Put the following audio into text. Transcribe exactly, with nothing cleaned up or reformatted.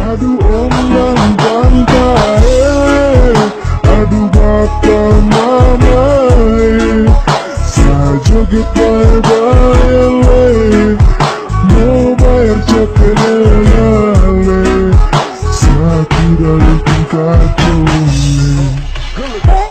Aduh om yang bantai, aduh bapak mama, saya joget bye-bye, mau bayar cokelele, saya tidak bikin kacau.